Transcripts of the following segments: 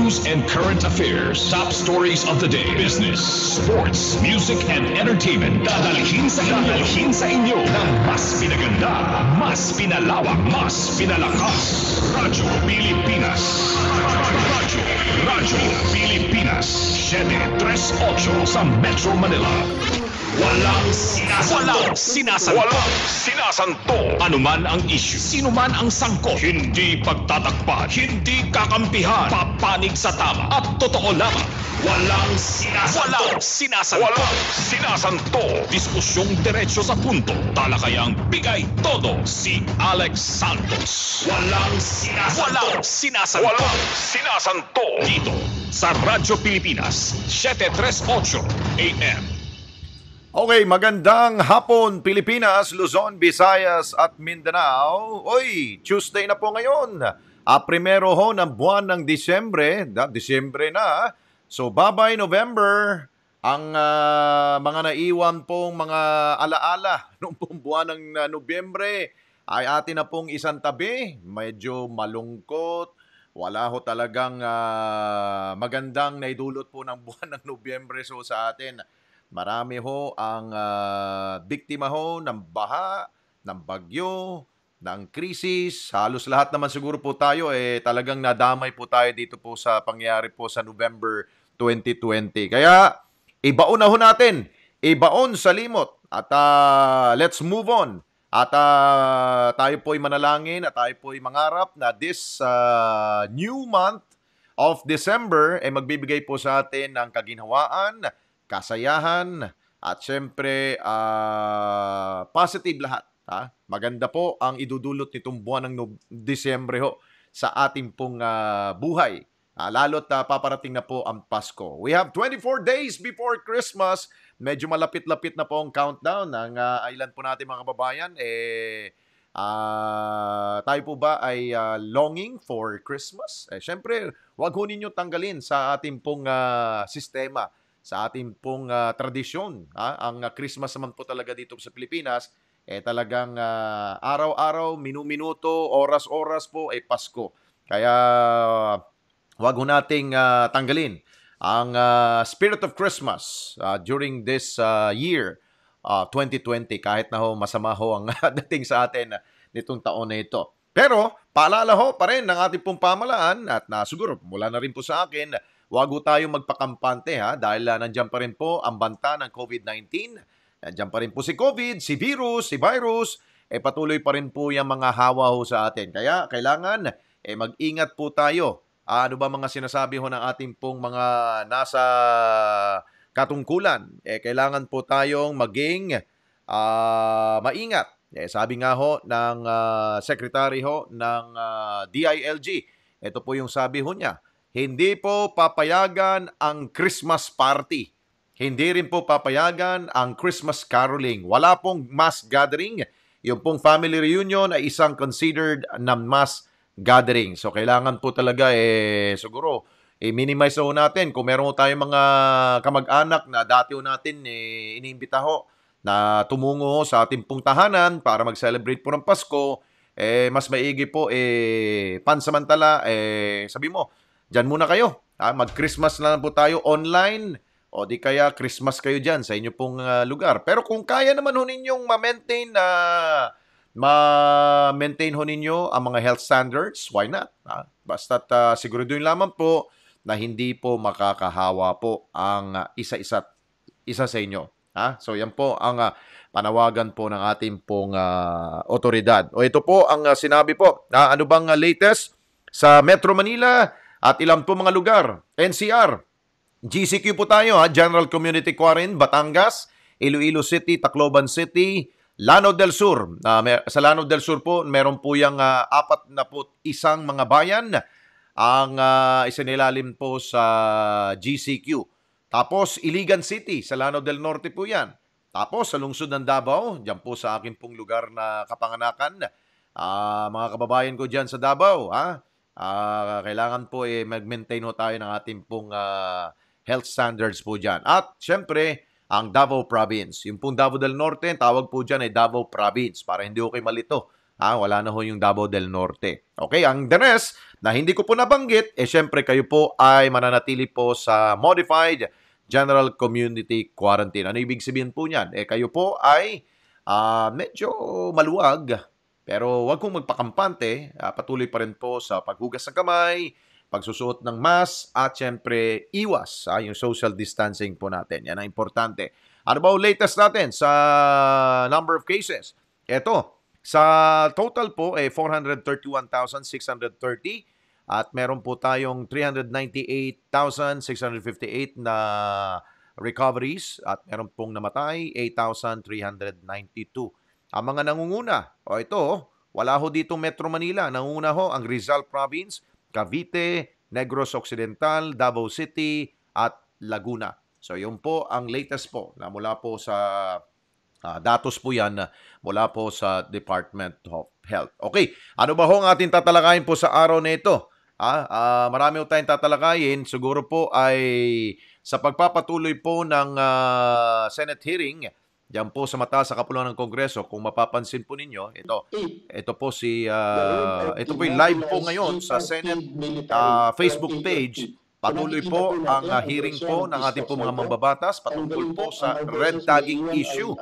news and current affairs, top stories of the day, business, sports, music, and entertainment. Dadalhin sa inyo ng mas pinaganda, mas pinalawak, mas pinalakas. Radyo Pilipinas. Radyo Pilipinas. 738 sa Metro Manila. Walang sinasanto. Walang sinasanto. Anuman ang issue, sino man ang sangkot, hindi pagtatakpan, hindi kakampihan, papanig sa tama at totoo lamang. Walang sinasanto. Walang sinasanto. Diskusyong diretso sa punto. Talakayang bigay todo si Alex Santos. Walang sinasanto. Walang sinasanto. Dito sa Radyo Pilipinas, 738 AM. Okay, magandang hapon Pilipinas, Luzon, Visayas at Mindanao. Oy, Tuesday na po ngayon. Primero ho ng buwan ng Disyembre. Disyembre na. So, bye-bye November. Ang mga naiwan pong mga alaala noong pong buwan ng Nobyembre ay atin na pong isang tabi. Medyo malungkot. Wala ho talagang magandang naidulot po ng buwan ng Nobyembre so sa atin. Marami ho ang biktima ho ng baha, ng bagyo, ng krisis. Halos lahat naman siguro po tayo talagang nadamay po tayo dito po sa pangyayari po sa November 2020. Kaya ibaon na ho natin, ibaon sa limot at let's move on. At tayo po'y manalangin at tayo po'y mangarap na this new month of December magbibigay po sa atin ng kaginhawaan, kasayahan, at syempre positive lahat. Maganda po ang idudulot nitong buwan ng Disyembre ho sa ating pong buhay. Lalo't paparating na po ang Pasko. We have 24 days before Christmas. Medyo malapit-lapit na po ang countdown ng ilan po natin mga kababayan. Tayo po ba ay longing for Christmas? Syempre, wag ho ninyo tanggalin sa ating pong sistema, sa ating pong tradisyon. Ang Christmas naman po talaga dito sa Pilipinas, talagang araw-araw, minuto, oras-oras po Pasko. Kaya wag ho nating tanggalin ang spirit of Christmas during this year 2020 kahit na ho masama ho ang dating sa atin nitong taon na ito. Pero paalala ho pa rin ng ating pong pamalaan at siguro mula na rin po sa akin, wag ho tayong magpakampante dahil nandiyan pa rin po ang banta ng COVID-19. Nandiyan pa rin po si COVID, si virus, patuloy pa rin po yung mga hawa ho sa atin. Kaya kailangan mag-ingat po tayo. Ano ba mga sinasabi ho ng ating pong mga nasa katungkulan? Kailangan po tayong maging maingat. Sabi nga ho ng secretary ho ng DILG, ito po yung sabi ho niya, hindi po papayagan ang Christmas party. Hindi rin po papayagan ang Christmas caroling. Wala pong mass gathering. Yung pong family reunion ay isang considered na mass gathering. So, kailangan po talaga siguro minimize ho natin. Kung meron tayong mga kamag-anak na dati ho natin iniimbita ho na tumungo sa ating pong tahanan para mag-celebrate po ng Pasko, mas maigi po pansamantala, sabi mo, dyan muna kayo. Mag-Christmas na lang po tayo online o di kaya Christmas kayo dyan sa inyo pong lugar. Pero kung kaya naman ho ninyong ma-maintain ho ninyo ang mga health standards, why not? Basta't siguraduhin lamang po na hindi po makakahawa po ang isa sa inyo. So yan po ang panawagan po ng ating pong otoridad. O ito po ang sinabi po. Ano bang latest sa Metro Manila at ilang po mga lugar? NCR, GCQ po tayo, General Community Quarantine, Batangas, Iloilo City, Tacloban City, Lanao del Sur. Sa Lanao del Sur po, meron po yung 41 mga bayan ang isinilalim po sa GCQ. Tapos, Iligan City, sa Lanao del Norte po yan. Tapos, sa lungsod ng Davao, dyan po sa akin pong lugar na kapanganakan, mga kababayan ko dyan sa Davao, kailangan po mag-maintain ho tayo ng ating pong health standards po dyan. At, syempre, ang Davao Province. Yung pong Davao del Norte, tawag po dyan ay Davao Province para hindi ko kayo malito. Wala na ho yung Davao del Norte. Okay, ang the rest na hindi ko po nabanggit, syempre kayo po ay mananatili po sa Modified General Community Quarantine. Ano ibig sabihin po niyan? Kayo po ay medyo maluwag, pero wag kong magpakampante. Patuloy pa rin po sa paghugas ng kamay, pagsusuot ng mask, at syempre iwas yung social distancing po natin. Yan ang importante. Ano ba ang latest natin sa number of cases? Ito, sa total po, 431,630 at meron po tayong 398,658 na recoveries at meron pong namatay, 8,392. Ang mga nangunguna, ito, wala ho dito Metro Manila. Nangunguna ho ang Rizal Province, Cavite, Negros Occidental, Davao City at Laguna. So yun po ang latest po na mula po sa datos po yan mula po sa Department of Health. Okay, ano ba ho ang ating tatalakayin po sa araw na ito? Marami po tayong tatalakayin. Siguro po ay sa pagpapatuloy po ng Senate hearing, diyan po sa mataas sa Kapuluan ng Kongreso, kung mapapansin po ninyo, ito po ito po yung live po ngayon sa Senate Facebook page. Patuloy po ang hearing po ng ating po mga mambabatas patungkol po sa red tagging issue.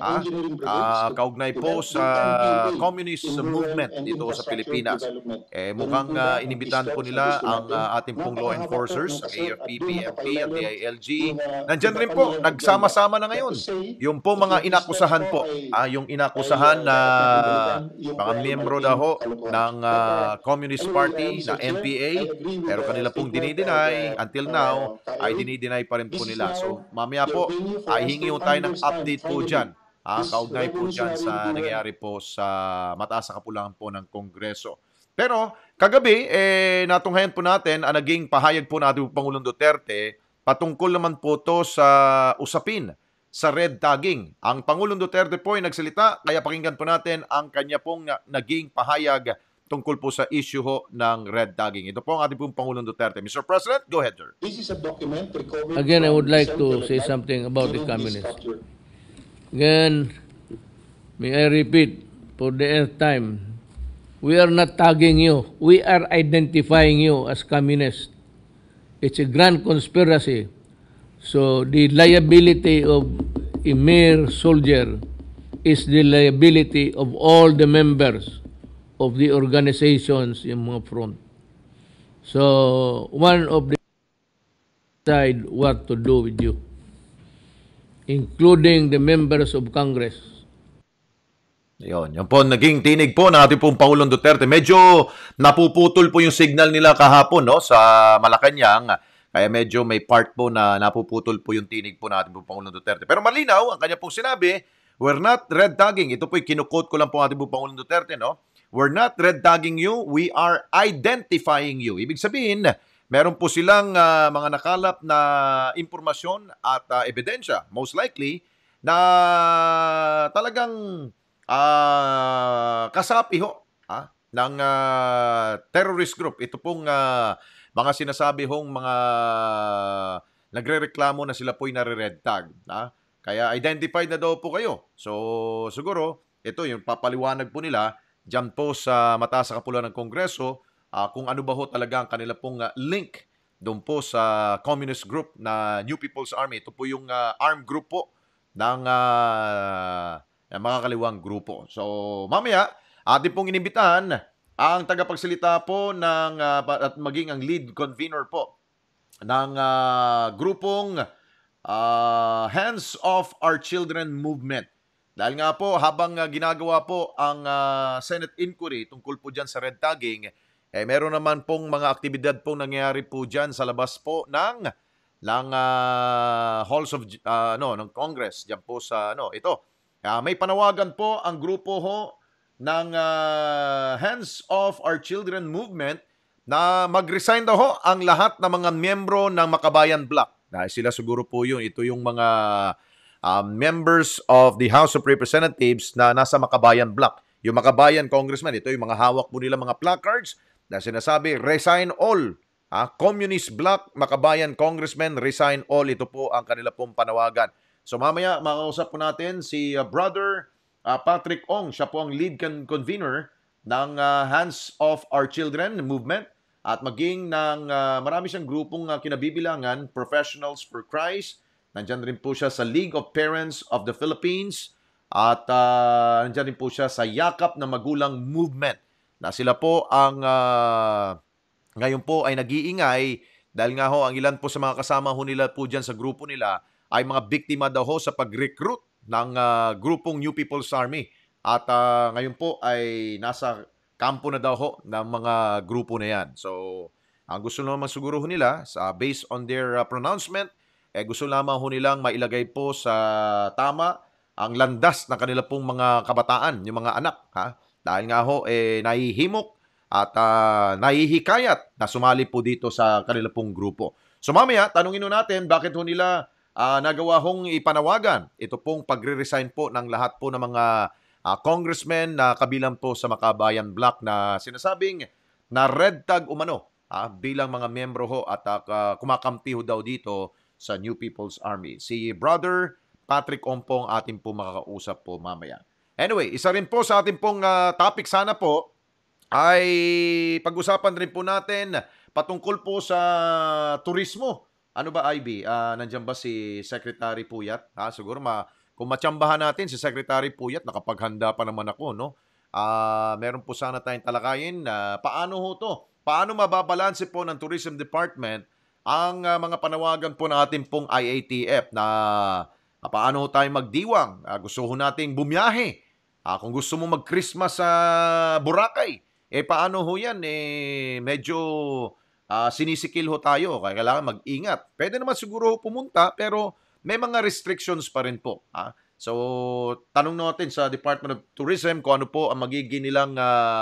Kaugnay po sa communist movement dito sa Pilipinas. Mukhang inibitahan po nila ang ating pong law enforcers, ang AFP, PNP at DILG. Nandyan rin po, nagsama-sama na ngayon. Yung po mga inakusahan po, yung inakusahan na mga miyembro daw ng Communist Party na NPA, pero kanila pong dinideny. Until now, ay dinideny pa rin po nila. So, mamaya po, ay hingi tayo ng update po dyan. Kaugnay po dyan sa nangyayari po sa mataas sa Kapuluan po ng Kongreso. Pero, kagabi, natunghayan po natin ang naging pahayag po natin po Pangulong Duterte patungkol naman po to sa usapin sa red tagging. Ang Pangulong Duterte po ay nagsalita, kaya pakinggan po natin ang kanya pong naging pahayag tungkol po sa issue ho ng red tagging. Ito po ang ating pong Pangulong Duterte. Mr. President, go ahead, sir. This is a document recovered. Again, I would like to say something about the communists. Again, may I repeat for the nth time, we are not tagging you. We are identifying you as communists. It's a grand conspiracy. So the liability of a mere soldier is the liability of all the members of the organizations in mga front. So, one of the decide what to do with you, including the members of Congress. Yun po, naging tinig po ng ating pong Pangulong Duterte. Medyo napuputol po yung signal nila kahapon sa Malacanang. Kaya medyo may part po na napuputol po yung tinig po ng ating pong Pangulong Duterte. Pero malinaw, ang kanya pong sinabi, we're not red tagging. Ito po yung kinukot ko lang po ng ating pong Pangulong Duterte, no? We're not red tagging you, we are identifying you. Ibig sabihin, meron po silang mga nakalap na impormasyon at ebidensya, most likely, na talagang kasapi ho ng terrorist group. Ito pong mga sinasabi hong mga nagre-reklamo na sila po'y nare-red tag. Kaya identified na daw po kayo. So siguro, ito yung papaliwanag po nila diyan po sa mataas sa Kapuluan ng Kongreso kung ano ba ho talaga ang kanila pong link doon po sa communist group na New People's Army. Ito po yung armed group po ng mga kaliwang grupo. So mamaya, atin pong inimbitahan ang tagapagsalita po ng at maging ang lead convener po ng grupong Hands Off Our Children Movement. Dahil nga po, habang ginagawa po ang Senate inquiry tungkol po dyan sa red tagging, meron naman pong mga aktibidad pong nangyayari po dyan sa labas po ng halls of ng Congress. Dyan po sa ito. May panawagan po ang grupo ho ng Hands Off Our Children Movement na mag-resign daw ho ang lahat ng mga miyembro ng Makabayan Bloc. Dahil sila siguro po yun. Ito yung mga members of the House of Representatives na nasa Makabayan Bloc. Yung Makabayan Congressman, ito yung mga hawak po nila mga placards na sinasabi, resign all. Communist Bloc, Makabayan Congressman, resign all. Ito po ang kanila pong panawagan. So mamaya, makausap po natin si Brother Patrick Ong. Siya po ang lead convener ng Hands Off Our Children movement at maging ng marami siyang grupong kinabibilangan, Professionals for Christ. Nandyan rin po siya sa League of Parents of the Philippines at nandyan rin po siya sa Yakap na Magulang movement na sila po ang ngayon po ay nag-iingay dahil nga ho ang ilan po sa mga kasama ho nila po dyan sa grupo nila ay mga biktima daw ho sa pag-recruit ng grupong New People's Army. At ngayon po ay nasa kampo na daw ho ng mga grupo na yan. So, ang gusto naman siguro ho nila, based on their pronouncement, gusto lamang ho nilang mailagay po sa tama ang landas ng kanila pong mga kabataan, yung mga anak. Ha? Dahil nga ho, nahihimok at nahihikayat na sumali po dito sa kanila pong grupo. So mamaya, tanungin ho natin bakit ho nila nagawa hong ipanawagan ito pong pagre-resign po ng lahat po ng mga congressmen na kabilang po sa Makabayan Bloc na sinasabing na red tag umano bilang mga membro ho at kumakampi ho daw dito sa New People's Army. Si Brother Patrick Ompong ating po makakausap po mamaya. Anyway, isa rin po sa ating pong topic sana po ay pag-usapan rin po natin patungkol po sa turismo. Ano ba, Ivy? Nandiyan ba si Secretary Puyat? Siguro kung matsambahan natin si Secretary Puyat, nakapaghanda pa naman ako, no? Meron po sana tayong talakayin na paano ho to? Paano mababalanse po ng Tourism Department ang mga panawagan po ng ating pong IATF na paano ho tayo magdiwang? Gusto ho nating bumiyahe. Kung gusto mo mag-Christmas sa Boracay, paano ho yan? Medyo sinisikil ho tayo. Kaya kailangan mag-ingat. Pwede naman siguro ho pumunta, pero may mga restrictions pa rin po. So, tanong natin sa Department of Tourism kung ano po ang magiging nilang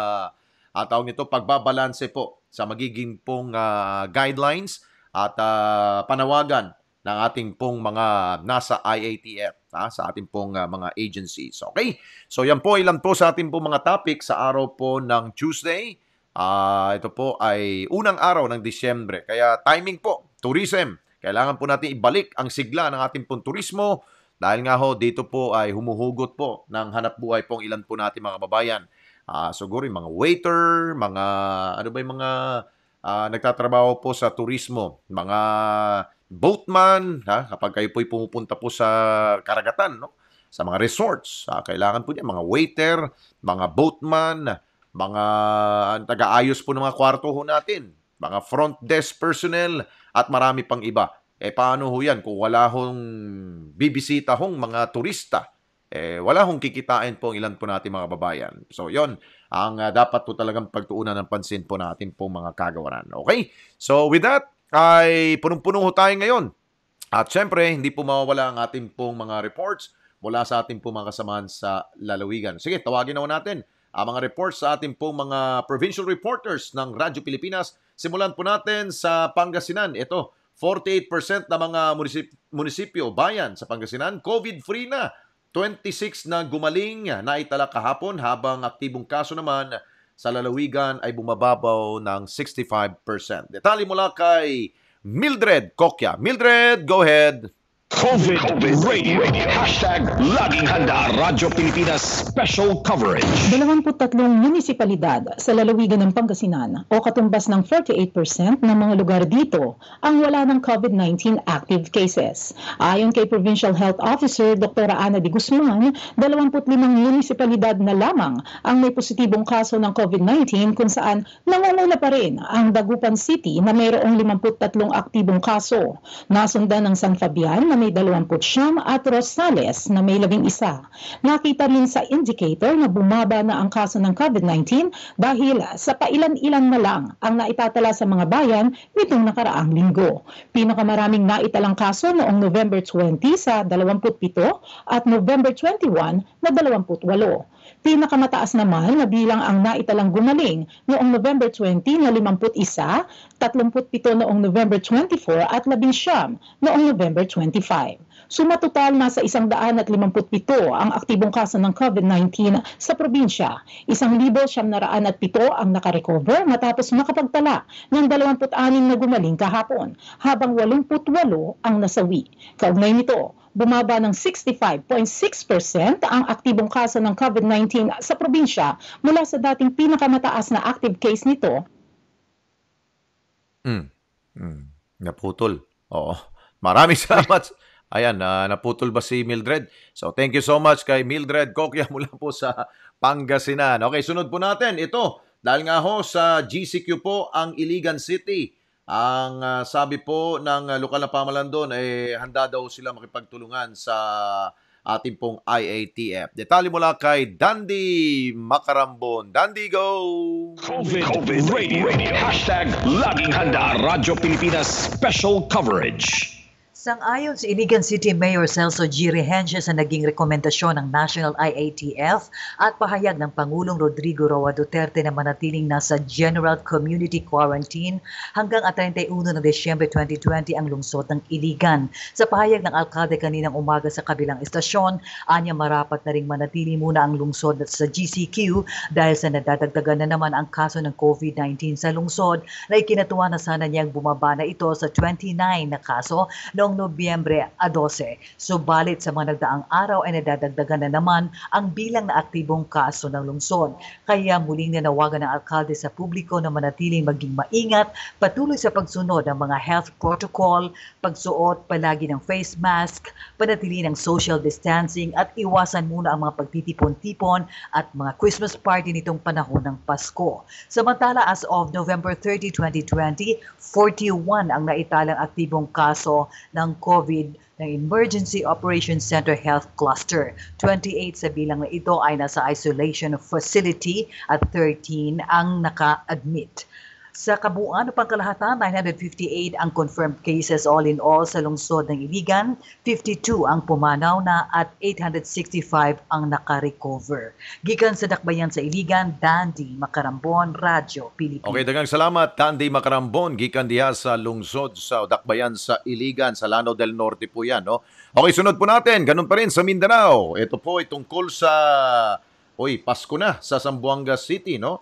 tawag nito, pagbabalanse po sa magiging pong guidelines at panawagan ng ating pong mga nasa IATF, sa ating pong mga agencies. Okay? So yan po, ilan po sa ating pong mga topic sa araw po ng Tuesday. Ito po ay unang araw ng Disyembre. Kaya timing po, tourism. Kailangan po natin ibalik ang sigla ng ating pong turismo dahil nga ho, dito po ay humuhugot po ng hanap buhay pong ilan po natin mga kababayan. Siguro yung mga waiter, mga ano ba yung mga nagtatrabaho po sa turismo, mga boatman, kapag kayo po'y pumupunta po sa karagatan, no? Sa mga resorts, kailangan po niya mga waiter, mga boatman, mga taga-ayos po ng mga kwarto ho natin, mga front desk personnel, at marami pang iba. Paano ho yan kung wala hong bibisita hong mga turista? Wala hong kikitain po ang ilan po natin mga babayan. So, yon ang dapat po talagang pagtuunan ng pansin po natin po mga kagawaran. Okay? So, with that, ay punong-puno ho tayo ngayon. At syempre, hindi po mawawala ang ating pong mga reports mula sa ating pong mga kasamahan sa lalawigan. Sige, tawagin na ho natin ang mga reports sa ating pong mga provincial reporters ng Radyo Pilipinas. Simulan po natin sa Pangasinan. Ito, 48% na mga munisipyo, bayan sa Pangasinan, COVID-free na. 26 na gumaling na itala kahapon habang aktibong kaso naman sa lalawigan ay bumababaw ng 65%. Detalye mula kay Mildred Kokya. Mildred, go ahead. COVID Radio. Laging handa. Radyo Pilipinas Special Coverage. 23 munisipalidad sa lalawigan ng Pangasinan o katumbas ng 48% ng mga lugar dito ang wala ng COVID-19 active cases. Ayon kay Provincial Health Officer Dr. Ana de Guzman, 25 munisipalidad na lamang ang may positibong kaso ng COVID-19 kung saan nangunguna pa rin ang Dagupan City na mayroong 53 aktibong kaso. Nasundan ng San Fabian na may 29 at Rosales na may 11. Nakita rin sa indicator na bumaba na ang kaso ng COVID-19 dahil sa pailan-ilan na lang ang naitatala sa mga bayan nitong nakaraang linggo. Pinakamaraming naitalang kaso noong November 20 sa 27 at November 21 na 28. Pinakamataas naman na bilang ang naitalang gumaling noong November 20 na 51, 37 noong November 24 at 11 noong November 25. Sumatotal nasa 157 ang aktibong kaso ng COVID-19 sa probinsya. 1,907 ang nakarecover matapos makapagtala ng 26 na gumaling kahapon, habang 88 ang nasawi. Kaugnay nito, bumaba ng 65.6% ang aktibong kaso ng COVID-19 sa probinsya mula sa dating pinakamataas na active case nito. Naputol. Oo. Maraming salamat. Ayan, naputol ba si Mildred? So, thank you so much kay Mildred Kokya mula po sa Pangasinan. Okay, sunod po natin. Ito, dahil nga ho sa GCQ po ang Iligan City. Ang sabi po ng lokal na pamahalaan doon ay handa daw sila makipagtulungan sa ating pong IATF. Detalye mula kay Dandy Macarambon. Dandy, go! COVID Radio. Hashtag Laging Handa Radyo Pilipinas Special Coverage. Sang-ayon sa Iligan City Mayor Celso G. Rehencia sa naging rekomendasyon ng National IATF at pahayag ng Pangulong Rodrigo Roa Duterte na manatiling nasa General Community Quarantine hanggang 31 ng Desyembre 2020 ang lungsod ng Iligan. Sa pahayag ng alkalde kaninang umaga sa kabilang istasyon, anya marapat na ring manatili muna ang lungsod sa GCQ dahil sa nadadagdagan na naman ang kaso ng COVID-19 sa lungsod na ikinatuwa na sana niyang bumaba na ito sa 29 na kaso noong Nobyembre 12. Subalit sa mga nagdaang araw ay nadadagdagan na naman ang bilang na aktibong kaso ng lungsod. Kaya muling nanawagan ng alkalde sa publiko na manatiling maging maingat, patuloy sa pagsunod ng mga health protocol, pagsuot palagi ng face mask, panatili ng social distancing at iwasan muna ang mga pagtitipon-tipon at mga Christmas party nitong panahon ng Pasko. Samantala, as of November 30, 2020, 41 ang naitalang aktibong kaso ng COVID ng Emergency Operations Center Health Cluster. 28 sa bilang na ito ay nasa isolation facility at 13 ang naka-admit. Sa kabuuan ng pangkalahatan, 958 ang confirmed cases all in all sa lungsod ng Iligan, 52 ang pumanaw na at 865 ang naka-recover. Gikan sa Dakbayan sa Iligan, Dandy Macarambon, Radyo Pilipinas. Okay, dagang salamat, Dandy Macarambon, gikan diha sa lungsod sa Dakbayan sa Iligan, sa Lanao del Norte po yan. No? Okay, sunod po natin, ganun pa rin sa Mindanao. Ito po ay tungkol sa, Pasko na sa Zamboanga City, no?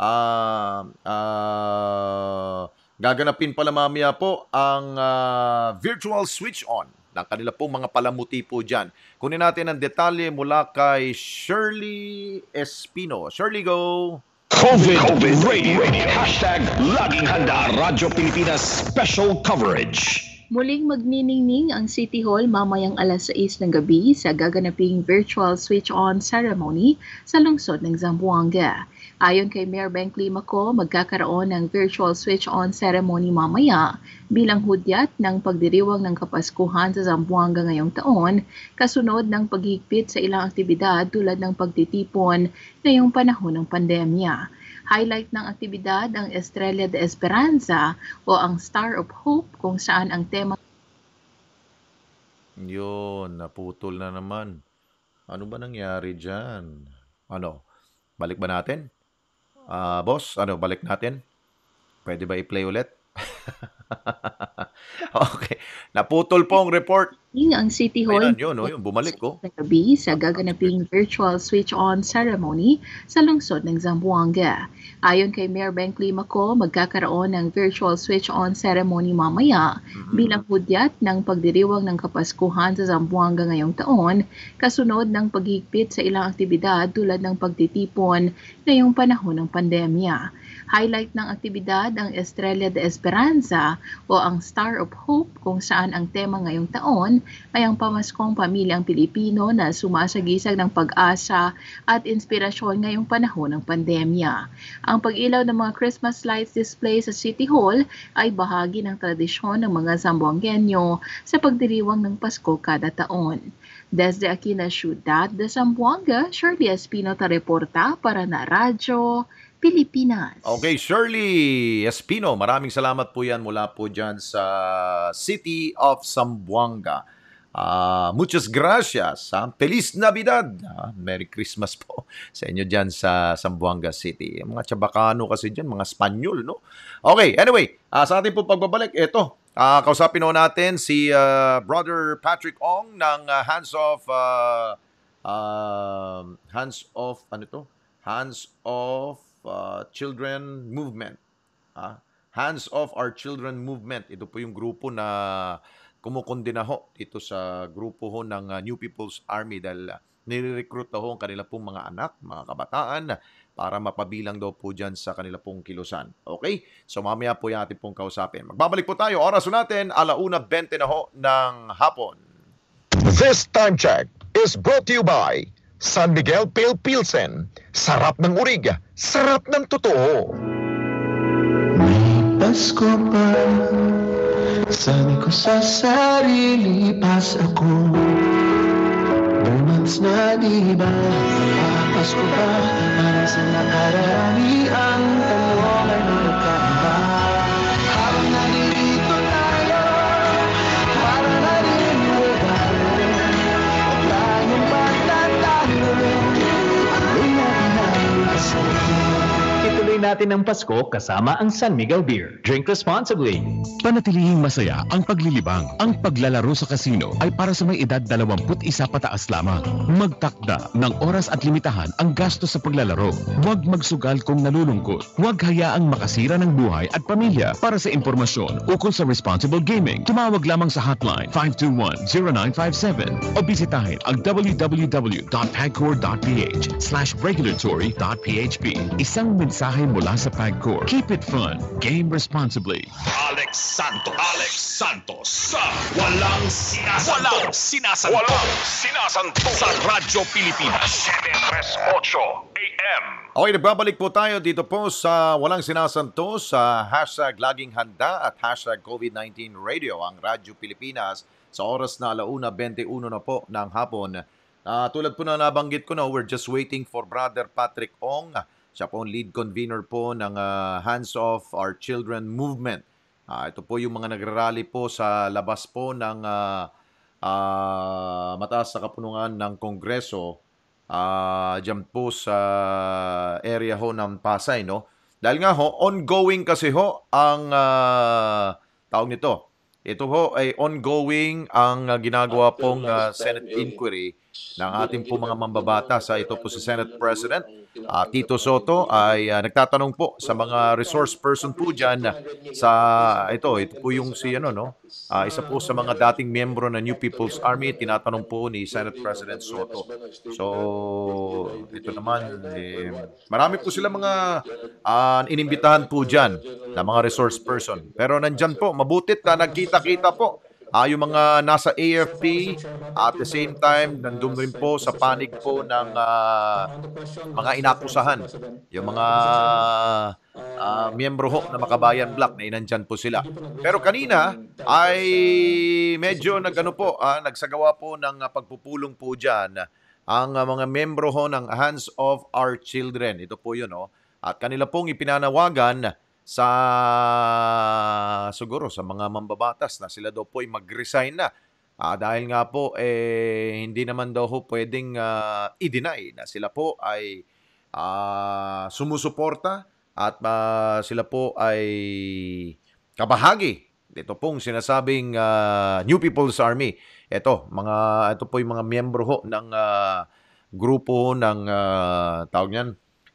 Gaganapin pala mamaya po ang virtual switch on ng kanila pong mga palamuti po dyan. Kunin natin ang detalye mula kay Shirley Espino. Shirley, go! COVID Radio. Hashtag Laging Handa Radyo Pilipinas Special Coverage. Muling magniningning ang City Hall mamayang alas 6 ng gabi sa gaganaping virtual switch-on ceremony sa lungsod ng Zamboanga. Ayon kay Mayor Beng Climaco, magkakaroon ng virtual switch-on ceremony mamaya bilang hudyat ng pagdiriwang ng Kapaskuhan sa Zamboanga ngayong taon, kasunod ng paghigpit sa ilang aktibidad tulad ng pagtitipon ngayong panahon ng pandemya. Highlight ng aktibidad ang Estrella de Esperanza o ang Star of Hope kung saan ang tema. Yun, naputol na naman. Ano ba nangyari dyan? Balik ba natin? Boss, balik natin? Pwede ba i-play ulit? Okay. Naputol po ang report. Ang City Hall Yun, bumalik ko. Gabi sa gaganaping virtual switch-on ceremony sa lungsod ng Zamboanga. Ayon kay Mayor Beng Climaco, magkakaroon ng virtual switch-on ceremony mamaya bilang hudyat ng pagdiriwang ng Kapaskuhan sa Zamboanga ngayong taon, kasunod ng paghigpit sa ilang aktibidad tulad ng pagtitipon ngayong panahon ng pandemya. Highlight ng aktibidad ang Estrella de Esperanza o ang Star of Hope kung saan ang tema ngayong taon ay ang pamaskong pamilyang Pilipino na sumasagisag ng pag-asa at inspirasyon ngayong panahon ng pandemya. Ang pag-ilaw ng mga Christmas lights display sa City Hall ay bahagi ng tradisyon ng mga Zamboangueño sa pagdiriwang ng Pasko kada taon. Desde aquí na Ciudad de Zamboanga, Shirley Espino reporta para na Radyo Pilipinas. Okay, Shirley Espino, maraming salamat po yan mula po dyan sa City of Zamboanga. Muchas gracias. Feliz Navidad. Merry Christmas po sa inyo dyan sa Zamboanga City. Mga Chabacano kasi dyan, mga Spanyol, no? Okay, anyway, sa ating po pagbabalik, ito, kausapin ho natin si Brother Patrick Ong ng Hands of Children Movement. Hands Off Our Children Movement. Ito po yung grupo na kumukundina ho dito sa grupo ho ng New People's Army dahil nire-recruit ho ang kanila pong mga anak, mga kabataan para mapabilang daw po dyan sa kanila pong kilusan. Okay? So mamaya po yung ating pong kausapin. Magbabalik po tayo. Oras natin, 1:20 na ho ng hapon. This time check is brought to you by San Miguel Pale Pilsen. Sarap ng urig, sarap ng totoo. Pasko pa, sabi ko sa sarili, pas ako. 2 months na diba, papasko pa, para sa nakararami ang tanong ay magkaiba. Habang nalilito tayo, para na rin regalo, at tayong magtatalo, tuloy natin ang pasko. Ituloy natin ang Pasko kasama ang San Miguel Beer. Drink responsibly. Panatilihing masaya ang paglilibang. Ang paglalaro sa kasino ay para sa may edad 21 pataas lamang. Magtakda ng oras at limitahan ang gastos sa paglalaro. Huwag magsugal kung nalulungkot. Huwag hayaang makasira ng buhay at pamilya. Para sa impormasyon ukol sa responsible gaming, tumawag lamang sa hotline 521-0957 o bisitahin ang www.pagcor.ph/regulatory.php. Isang mensahe mula sa PAGCOR. Keep it fun. Game responsibly. Alex Santos sa Walang Sinasanto. Walang Sinasanto sa Radyo Pilipinas 738 AM. Okay, nagbabalik po tayo dito po sa Walang Sinasanto sa hashtag Laging Handa at hashtag COVID-19 Radio, ang Radyo Pilipinas sa oras na 1:21 na po ng hapon. Tulad po na nabanggit ko na, we're just waiting for Brother Patrick Ong. Siya po ang lead convener po ng Hands Off Our Children Movement. Ito po yung mga nagrarally po sa labas po ng mataas na kapunungan ng Kongreso dyan po sa area ho ng Pasay, no? Dahil nga ho, ongoing kasi ho ang tawag nito. Ito ho ay ongoing ang ginagawa pong Senate inquiry ng ating po mga mambabatas. Ito po si Senate President Tito Soto ay nagtatanong po sa mga resource person po dyan sa ito po yung si isa po sa mga dating miyembro ng New People's Army, tinatanong po ni Senate President Soto. So ito naman marami po sila mga inimbitahan po dyan na mga resource person. Pero nandyan po, mabutit na nagkita-kita po yung mga nasa AFP, at the same time, nandun rin po sa panig po ng mga inakusahan. Yung mga miyembro ho na Makabayan Black na inandyan po sila. Pero kanina ay medyo nagsagawa po ng pagpupulong po dyan ang mga miyembro ho ng Hands of Our Children. Ito po yun, at kanila pong ipinanawagan siguro sa mga mambabatas na sila daw po ay mag-resign na. Dahil nga po hindi naman daw ho pwedeng i-deny na sila po ay sumusuporta at sila po ay kabahagi dito pong sinasabing New People's Army. Ito po yung mga miyembro ho ng grupo ng tawag niyan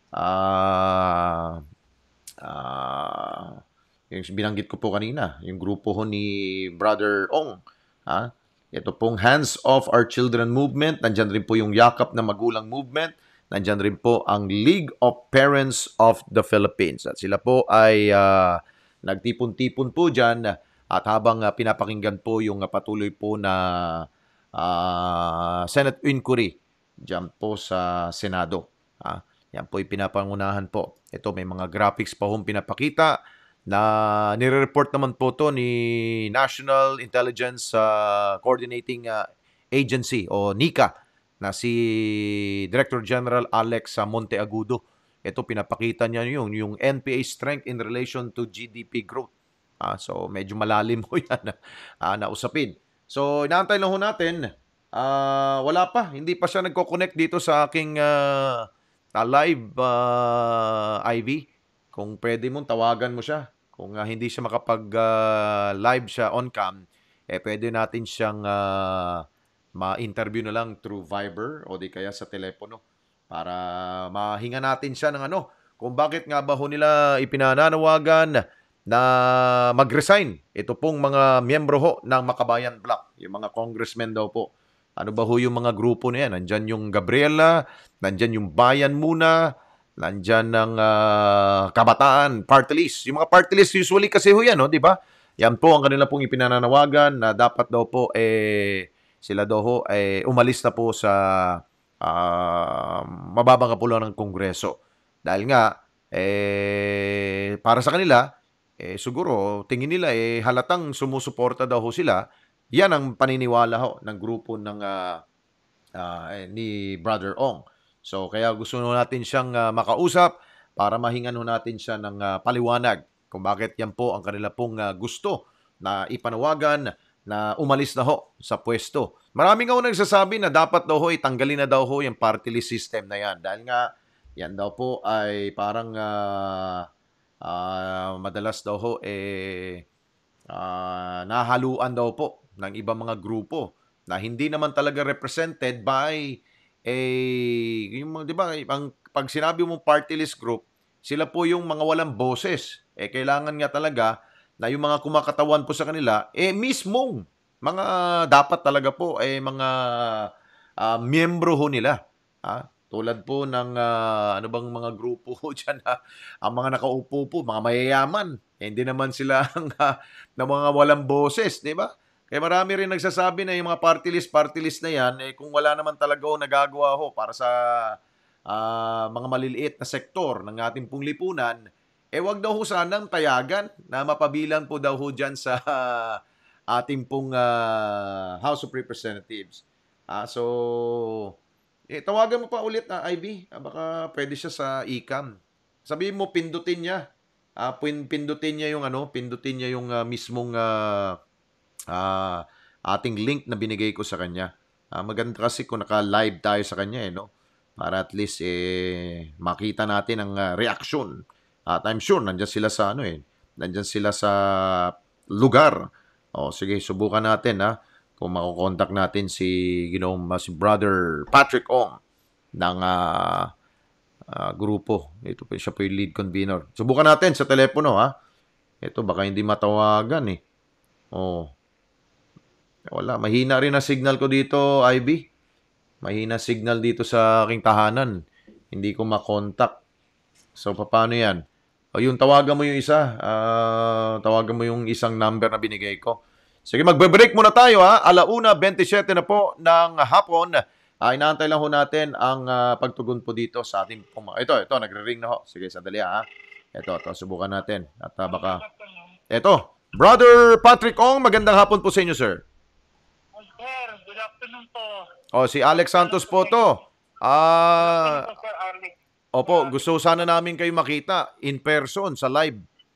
yung binanggit ko po kanina, yung grupo ho ni Brother Ong. Ito pong Hands Off Our Children Movement. Nandyan rin po yung Yakap na Magulang Movement. Nandyan rin po ang League of Parents of the Philippines. At sila po ay nagtipon-tipon po dyan. At habang pinapakinggan po yung patuloy po na Senate inquiry dyan po sa Senado. Yan po yung pinapangunahan po. Ito may mga graphics pa hong pinapakita na nire-report naman po to ni National Intelligence Coordinating Agency o NICA na si Director General Alex Monteagudo. Ito pinapakita niya yung NPA strength in relation to GDP growth. So medyo malalim ho yan na usapin. So inaantay lang ho natin. Wala pa. Hindi pa siya nagko-connect dito sa aking live Ivy. Kung pwede mong tawagan mo siya. Kung hindi siya makapag-live siya on cam, pwede natin siyang ma-interview na lang through Viber o di kaya sa telepono para mahinga natin siya ng kung bakit nga ba ho nila ipinananawagan na mag-resign. Ito pong mga miyembro ho ng Makabayan Bloc, yung mga congressmen daw po. Ano ba ho yung mga grupo na yan? Nandyan yung Gabriela, nandyan yung Bayan Muna, nandyan ng Kabataan, Party List. Yung mga party list usually kasi ho yan, no? Di ba? Yan po ang kanila pong ipinananawagan na dapat daw po sila daw ho umalis na po sa mababang kapuluan ng Kongreso. Dahil nga, para sa kanila, siguro tingin nila halatang sumusuporta daw ho sila. Yan ang paniniwala ho ng grupo ng ni Brother Ong. So kaya gusto natin siyang makausap para mahingan ho natin siya ng paliwanag kung bakit yan po ang kanila pong gusto na ipanawagan na umalis na ho sa pwesto. Maraming nga ho nagsasabi na dapat daw ho itanggalin na daw ho yung party list system na yan. Dahil nga yan daw po ay parang madalas daw ho nahaluan daw po ng ibang mga grupo na hindi naman talaga represented by yung, di ba, pag sinabi mong party list group, sila po yung mga walang boses. Kailangan nga talaga na yung mga kumakatawan po sa kanila, mismong mga dapat talaga po, mga miyembro ho nila. Tulad po ng ano bang mga grupo ho dyan, ang mga nakaupo po, mga mayayaman. Hindi naman sila ng mga walang boses, di ba? Kaya marami rin nagsasabi na yung mga party list na yan, kung wala naman talaga ho nagagawa ho para sa mga maliliit na sektor ng ating pong lipunan, wag daw ho sanang tayagan na mapabilang po daw ho dyan sa ating pong House of Representatives. So, tawagan mo pa ulit na Ivy. Baka pwede siya sa ICAM. Sabihin mo, pindutin niya. Pindutin niya yung pindutin niya yung mismong ating link na binigay ko sa kanya. Maganda kasi kung naka-live tayo sa kanya, no? Para at least makita natin ang reaksyon. At I'm sure nandiyan sila sa nandiyan sila sa lugar. Sige, subukan natin kung makokontak natin si si Brother Patrick Ong ng grupo. Ito po, siya po yung lead convener. Subukan natin sa telepono, Ito, baka hindi matawagan Wala, mahina rin ang signal ko dito, Ivy. Mahina signal dito sa aking tahanan. Hindi ko makontak. So, paano yan? Yung tawagan mo yung isa. Tawagan mo yung isang number na binigay ko. Sige, magbe-break muna tayo, 1:27 na po ng hapon. Inaantay lang ho natin ang pagtugon po dito sa ating ito, nagre-ring na ho. Sige, sandali Ito, subukan natin. At baka ito, Brother Patrick Ong, magandang hapon po sa inyo, sir. Sir, good afternoon po. Si Alex Santos po to. Opo, gusto sana namin kayo makita in person sa live.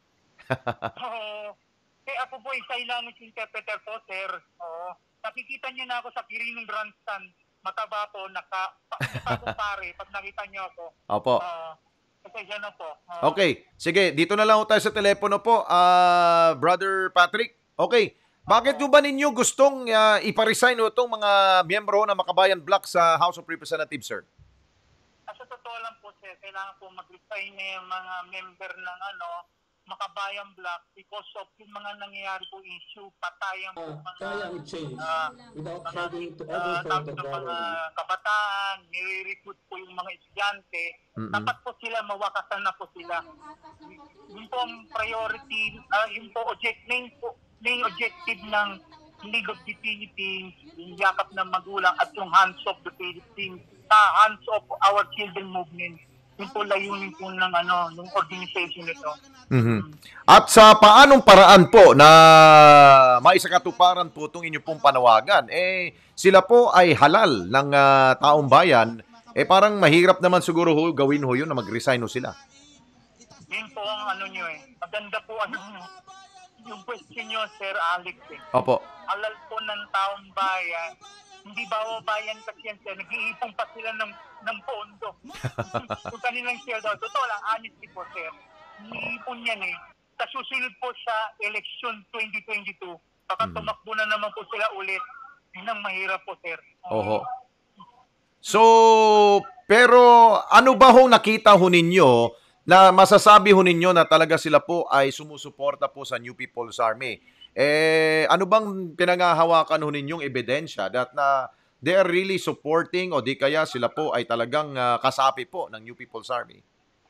Ako po isang language interpreter po, sir. Nakikita niyo na ako sa Kirinong Grandstand. Mataba po, pare pag nakita niyo ako. Opo. Pasensya na po. Okay, sige, dito na lang tayo sa telepono po, Brother Patrick. Okay, bakit ba ninyo gustong iparesign itong mga miyembro ng Makabayan Bloc sa House of Representatives, sir? Sa totoo lang po, sir, kailangan po mag-resign na yung mga member ng Makabayan Bloc because of yung mga nangyayari po issue, patayan po climate change without having to overthrow the mga kabataan, nire-recruit po yung mga estudyante. Dapat po sila, mawakasan na po sila. Yun po ang priority, yun po main objective ng League of the Philippines, yung yakap ng magulang at yung Hands of the Philippines, Hands of Our Children Movement. Yung po layunin po ng ng organization nito. At sa paanong paraan po na maisakatuparan po itong inyong pong panawagan, sila po ay halal ng taong bayan, parang mahirap naman siguro gawin yun na mag-resign sila. Yun po ang nyo Maganda po yung question nyo, Sir Alex. Opo. Halal po ng taong bayan. Hindi bayan kasi yan, sir. Nag-iipon pa sila ng pondo. Kung kanilang share daw. Totoo lang, honestly po, sir. Nag-iipon yan Sa susunod po sa election 2022, baka tumakbo na naman po sila ulit. Yun ang mahirap po, sir. Oho. So, pero ano ba nakita ninyo na masasabi ho ninyo na talaga sila po ay sumusuporta po sa New People's Army. Ano bang pinanghahawakan ho ninyong ebidensya that na they are really supporting o di kaya sila po ay talagang kasapi po ng New People's Army?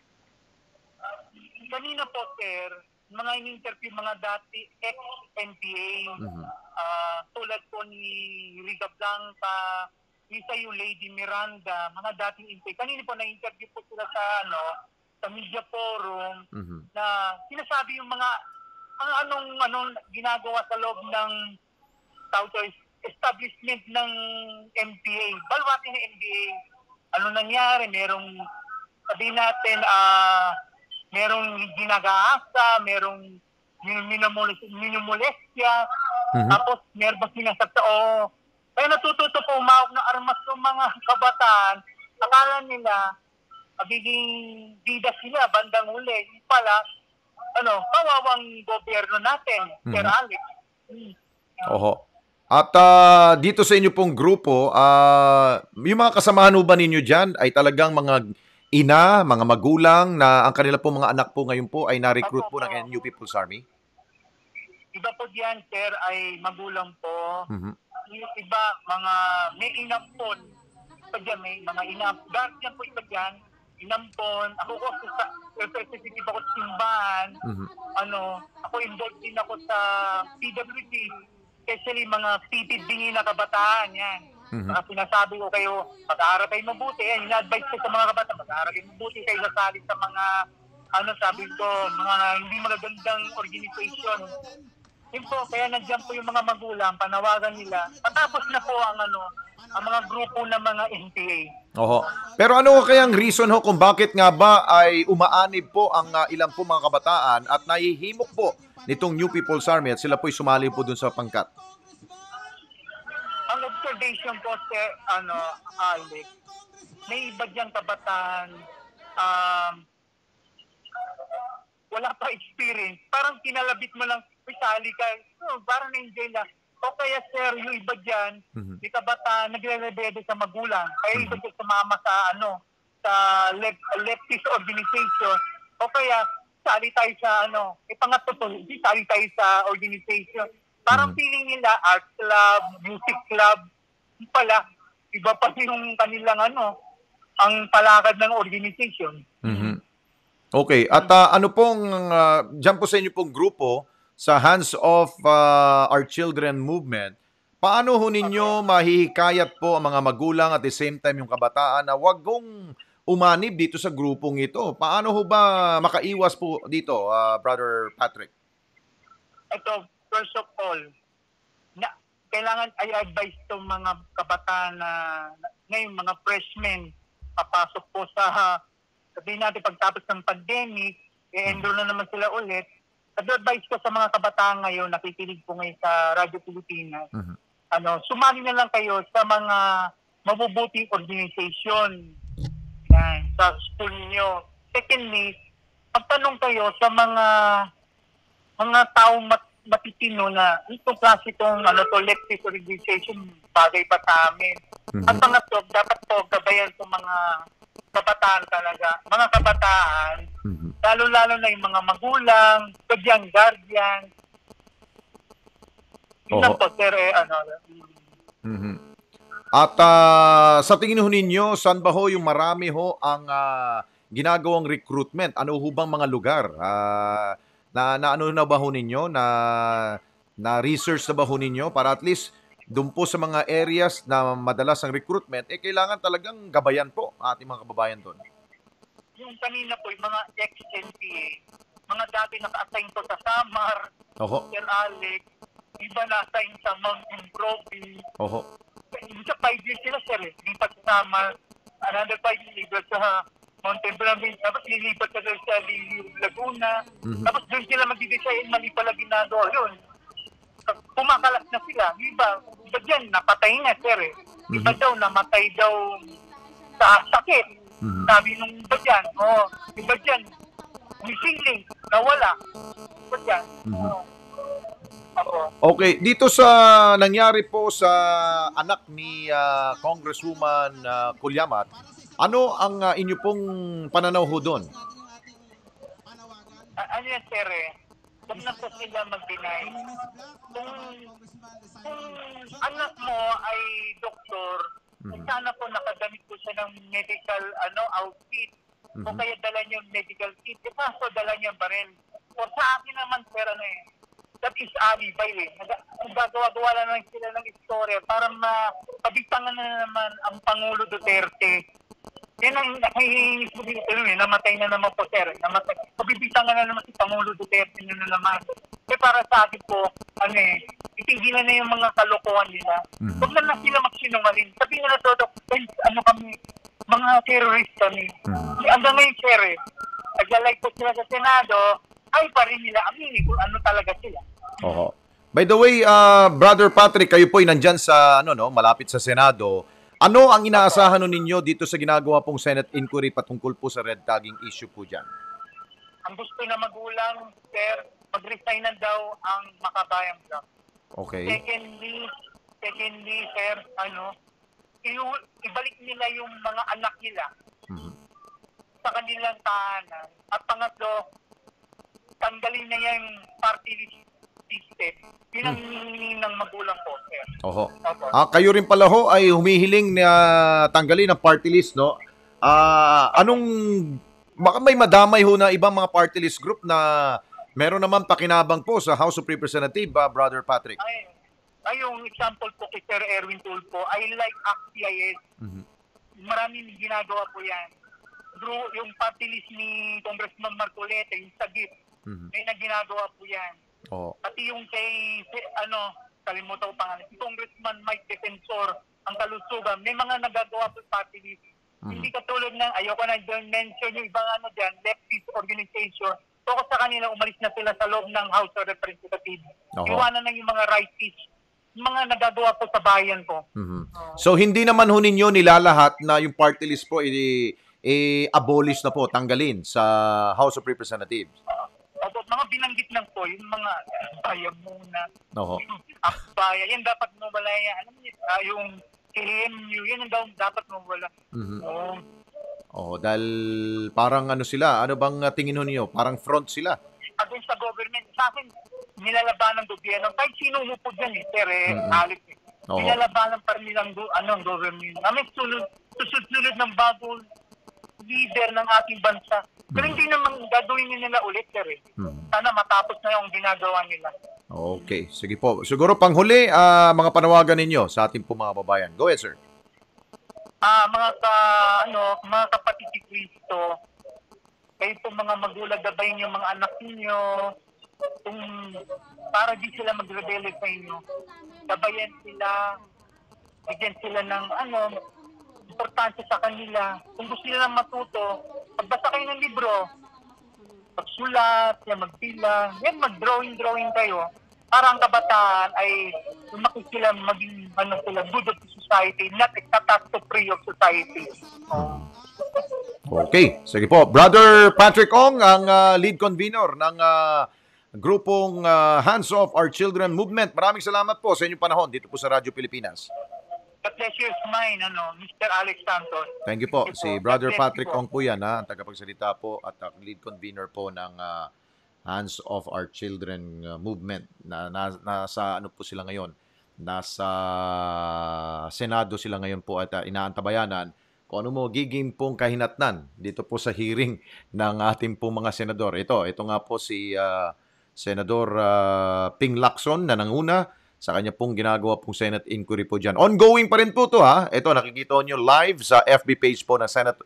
Kanina po, sir, mga in-interview mga dati ex-NPA, tulad po ni Riga Blanca, isa yung Lady Miranda, mga dating NPA. Kanina po na-interview po sila sa media forum na sinasabi yung mga anong ginagawa sa loob ng establishment ng NPA. Balwati ng NPA. Ano nangyari? Merong, sabihin natin, merong ginagaasa, merong minumolestya, tapos meron ba sinasakta, kaya natututo po umawag ng armas ng mga kabataan, akala nila, magiging bida sila, bandang uli. Yung pala, kawawang gobyerno natin, Sir Alex. Oho. At dito sa inyo pong grupo, yung mga kasamahan ba ninyo dyan ay talagang mga ina, mga magulang na ang kanila po mga anak po ngayon po ay na-recruit po ng New People's Army? Iba po diyan, sir, ay magulang po. Yung iba, may inampon. Iba dyan, may mga inampon. Guardian po iba dyan, inampon. Ako po, representative ako sa simbahan. Ako involved din ako sa PWD. Especially mga PPD na kabataan yan. Mga sinasabi ko kayo, mag-aaral kayo mabuti. Ina-advise ko sa mga kabataan, mag-aaral kayo mabuti kayo sasali sa mga, sabi ko, mga hindi magagandang organization. Yun po, kaya nandiyan po yung mga magulang, panawagan nila. Patapos na po ang mga grupo ng mga NPA. Oho. Pero ano kayang reason ho kung bakit nga ba ay umaanib po ang ilang po mga kabataan at nahihimok po nitong New People's Army at sila po'y sumali po dun sa pangkat? Ang observation po, sir, Alex, may iba diyang kabataan, wala pa experience. Parang kinalabit mo lang, sali ka, parang na-enjoy lang. O kaya, sir, yung iba dyan, may kabataan, nagre-rebelde sa magulang. Kaya iba dyan sumama sa, sa leftist organization. O kaya, sali tayo sa, pangatlo po, sali tayo sa organization. Parang feeling nila, art club, music club, pala, iba pa yung kanilang, ang palakad ng organization. Okay. At ano pong, dyan po sa inyo pong grupo, sa Hands Off Our Children movement, paano ho ninyo mahihikayat po ang mga magulang at the same time yung kabataan na wag gong umanib dito sa grupong ito? Paano ho ba makaiwas po dito, Brother Patrick? Ito, first of all, kailangan ay advise itong mga kabataan na ngayon mga freshmen, papasok po sa, sabihin natin pagtapos ng pandemic, enroll na naman sila ulit. Advice ko sa mga kabataan ngayon, nakikinig po ngayon sa Radyo Pilipinas, sumali na lang kayo sa mga mabubuting organization sa school niyo. Secondly, pagtanong kayo sa mga taong matitino na itong klase itong leftist organization, bagay pa sa amin. At pangatlo, dapat po gabayan sa mga kabataan talaga. Mga kabataan, lalo-lalo na yung mga magulang, guardian. Yun lang po, sir, At sa tingin ho ninyo, saan ba ho yung marami ho ang ginagawang recruitment? Ano ho bang mga lugar? Na ano na ba ho ninyo? Na research na ba ho ninyo? Para at least doon po sa mga areas na madalas ang recruitment, kailangan talagang gabayan po ating mga kababayan doon. Yung kanina po, yung mga ex-NPA, mga dati naka-assign to sa Samar, Sir Alex, iba na-assign sa Mountain Province. Sa 5 years sila, sir, lipat sa Samar, another 5 years lipat sa Mountain Province, tapos lilipat sa Laguna, tapos doon sila mag-design, mali pala ginagawa yun. Kumakalas na sila, iba dyan, napatay na, sir. Iba daw, namatay daw sa sakit. Sabi nung iba dyan, iba dyan, missing link, nawala. Iba dyan. Okay, dito sa nangyari po sa anak ni Congresswoman Kulyamat, ano ang inyo pong pananaw ho doon? ano yan, sir, huwag na po sila mag-deny. Kung anak mo ay doktor, sana po nakagamit po siya ng medical outfit. O kaya dala niyo yung medical kit. Kaso dala niya ba rin? O sa akin naman, sir, that is alibay Gagawa-gawa lang sila ng istorya para mapabigtangan na naman ang Pangulo Duterte. Yan ang nakihinis mo dito, namatay na naman po, sir. Pabibigtangan na naman si Pangulo Duterte na naman. Para sa akin po, itingilan na yung mga kalokohan nila. Huwag na sila magsinungaling. Sabihin na todo, kami, mga terrorist kami. Hanggang ngayon, sir, naglalike po sila sa Senado, ay pa rin nila aminin kung ano talaga sila. Oo. By the way, Brother Patrick, kayo po'y nandyan sa, malapit sa Senado. Ano ang inaasahan ninyo dito sa ginagawa pong Senate inquiry patungkol po sa red tagging issue po dyan? Ang gusto na magulang, sir, mag-resign na daw ang Makabayang Block. Okay. Secondly, sir, ibalik nila yung mga anak nila sa kanilang tahanan. At pangatlo, tanggalin na yung party list system. Yun ang hinihingi ng magulang po, sir. Oho. Kayo rin pala ho ay humihiling na tanggalin ang party list, no? Baka may madamay ho na ibang mga party list group na meron naman pakinabang po sa House of Representatives, Brother Patrick? Ay, yung example po kay Sir Erwin Tulfo, I like ACT-CIS. Maraming ginagawa po yan. Yung party list ni Congressman Marcoleta, yung sagip, may ginagawa po yan. Pati yung kay, kalimutan ko pangalan, si Congressman Mike Defensor, ang kalusugan, may mga nagagawa po party list. Hindi katulad ng, ayoko na mention yung ibang dyan, leftist organization. Focus sa kanila, umalis na sila sa loob ng House of Representatives. Iwanan na yung mga rightists, yung mga nagagawa po sa bayan po. So, hindi naman ho ninyo nilalahat na yung party list po abolish na po, tanggalin sa House of Representatives? Mga binanggit lang po, yung mga bayan muna. Bayan, yan dapat mawala yan. Alam niyo, yung KMU, yan ang dapat mawala. Dahil parang sila, ano bang tingin ho niyo? Parang front sila. Against sa government, sa akin, nilalaban ng gobyerno. Kahit sino umupo dyan, sir, Alex. Nilalabanan pa rin nilang government. May susunod ng bagong leader ng ating bansa. Pero hindi naman gagawin nila ulit, sir. Sana matapos na yung ginagawa nila. Okay, sige po. Siguro panghuli, mga panawagan ninyo sa ating po mga babayan. Go ahead, sir. Mga kapatid ni Cristo, kayo po mga magulang, gabayin yung mga anak ninyo, para di sila magrebelde sa inyo. Gabayan sila, bigyan sila ng importansya sa kanila. Kung gusto nila matuto, pagbasa kayo ng libro, pagsulat, magbilang, mag-drawing kayo. Para ang kabataan ay lumaki sila maging good of society, not a catastrophe of society. Okay, sige po. Brother Patrick Ong, ang lead convener ng grupong Hands Off Our Children Movement. Maraming salamat po sa inyong panahon dito po sa Radyo Pilipinas. The pleasure is mine, Mr. Alex Santos. Thank you po. Si Brother Patrick Ong po yan, ang tagapagsalita po at lead convener po ng Hands Off Our Children Movement. Nasa po sila ngayon? Nasa Senado sila ngayon po at inaantabayanan kung ano mo giging pong kahinatnan dito po sa hearing ng ating pong mga senador. Ito nga po si Senador Ping Lacson na nanguna sa kanya pong ginagawa pong Senate inquiry po dyan. Ongoing pa rin po ito, ha. Ito, nakikita nyo live sa FB page po ng Senate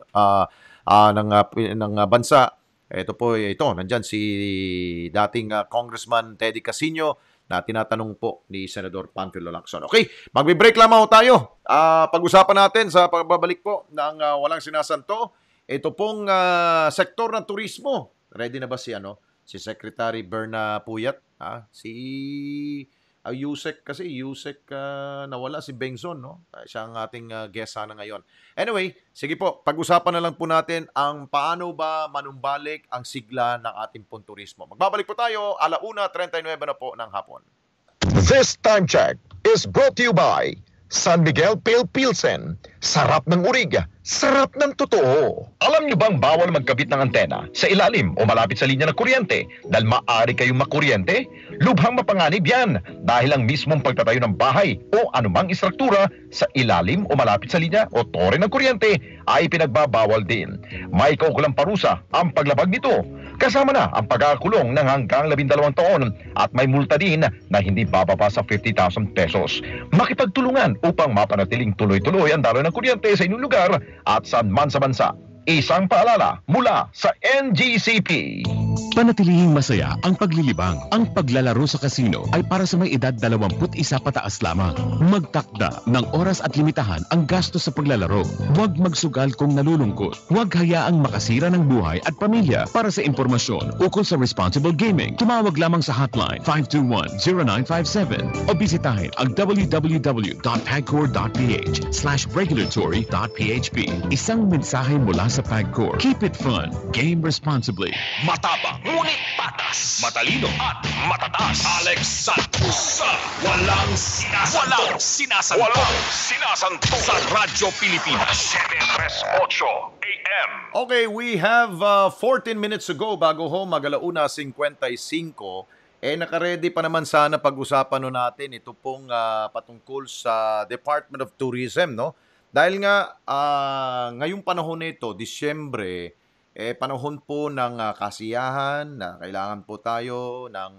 ng bansa. Ito po, nandyan si dating Congressman Teddy Casino na tinatanong po ni Senador Panfilo Lacson. Okay, magbe-break lamang tayo. Pag-usapan natin sa pagbabalik po ng Walang Sinasanto. Ito pong sektor ng turismo. Ready na ba si Secretary Berna Puyat? Si Yusek nawala si Bengson, no? Siya ang ating guest sana ngayon. Anyway, sige po, pag-usapan na lang po natin ang paano ba manumbalik ang sigla ng ating pong turismo. Magbabalik po tayo 1:39 na po ng hapon. This time check is brought to you by San Miguel Pale Pilsen. Sarap ng urig, sarap ng totoo. Alam niyo bang bawal magkabit ng antena sa ilalim o malapit sa linya ng kuryente dahil maaari kayong makuryente? Lubhang mapanganib yan dahil ang mismong pagtatayo ng bahay o anumang istruktura sa ilalim o malapit sa linya o tore ng kuryente ay pinagbabawal din. May kaukulang parusa ang paglabag nito. Kasama na ang pagkakulong ng hanggang 12 taon at may multa din na hindi bababa sa 50,000 pesos. Makipagtulungan upang mapanatiling tuloy-tuloy ang daloy ng kuryente sa inyong lugar at saan man sa bansa. Isang paalala mula sa NGCP. Panatilihing masaya ang paglilibang. Ang paglalaro sa kasino ay para sa may edad 21 pataas lamang. Magtakda ng oras at limitahan ang gastos sa paglalaro. Huwag magsugal kung nalulungkot. Huwag hayaang makasira ng buhay at pamilya. Para sa impormasyon ukol sa responsible gaming, tumawag lamang sa hotline 521-0957 o bisitahin ang www.pagcor.ph/regulatory.php. Isang mensahe mula sa PAGCOR. Keep it fun. Game responsibly. Matapang, ngunit patas. Matalino at matatas. Alex Santos sa Walang Sinasanto. Walang Sinasanto. Sa Radyo Pilipinas. 738 AM. Okay, we have 14 minutes to go bago ho mag-alauna 55. Nakaredy pa naman sana pag-usapan no natin ito pong patungkol sa Department of Tourism, no? Dahil nga ngayong panahon nito, Disyembre, panahon po ng kasiyahan na kailangan po tayo ng